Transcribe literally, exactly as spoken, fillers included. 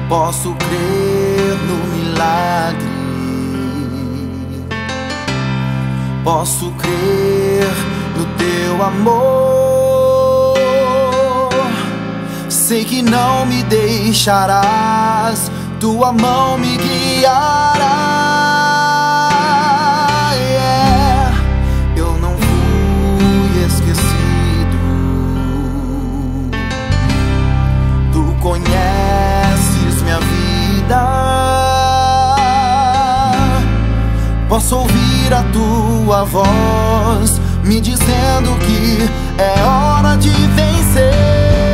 Posso crer no milagre, posso crer no teu amor. Sei que não me deixarás, tua mão me guiará. Yeah. Eu não fui esquecido, tu conheces minha vida. Posso ouvir a tua voz me dizendo que é hora de vencer.